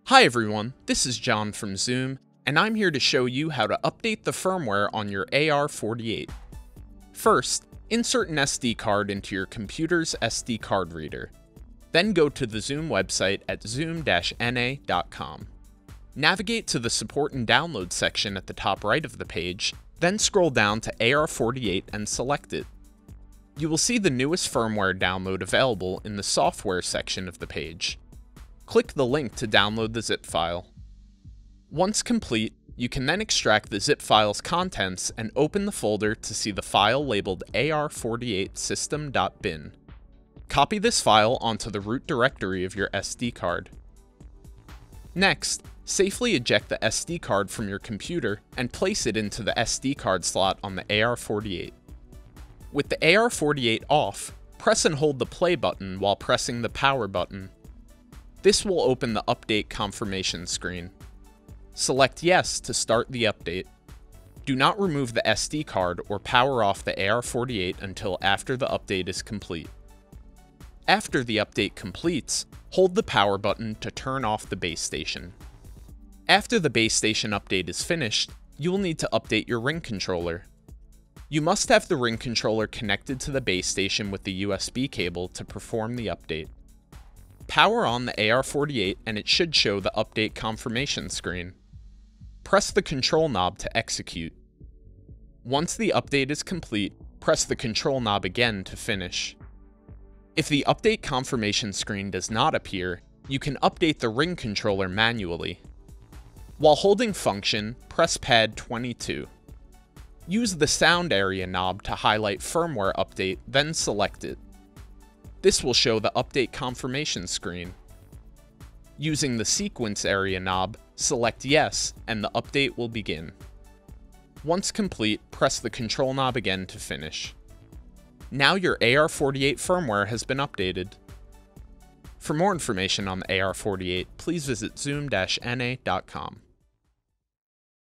Hi everyone, this is John from Zoom, and I'm here to show you how to update the firmware on your AR-48. First, insert an SD card into your computer's SD card reader. Then go to the Zoom website at zoom-na.com. Navigate to the Support and Download section at the top right of the page, then scroll down to AR-48 and select it. You will see the newest firmware download available in the Software section of the page. Click the link to download the zip file. Once complete, you can then extract the zip file's contents and open the folder to see the file labeled AR-48 system.bin. Copy this file onto the root directory of your SD card. Next, safely eject the SD card from your computer and place it into the SD card slot on the AR-48. With the AR-48 off, press and hold the play button while pressing the power button. This will open the update confirmation screen. Select Yes to start the update. Do not remove the SD card or power off the AR-48 until after the update is complete. After the update completes, hold the power button to turn off the base station. After the base station update is finished, you will need to update your ring controller. You must have the ring controller connected to the base station with the USB cable to perform the update. Power on the AR-48 and it should show the update confirmation screen. Press the control knob to execute. Once the update is complete, press the control knob again to finish. If the update confirmation screen does not appear, you can update the ring controller manually. While holding function, press pad 22. Use the sound area knob to highlight firmware update, then select it. This will show the update confirmation screen. Using the sequence area knob, select Yes, and the update will begin. Once complete, press the control knob again to finish. Now your AR-48 firmware has been updated. For more information on the AR-48, please visit zoom-na.com.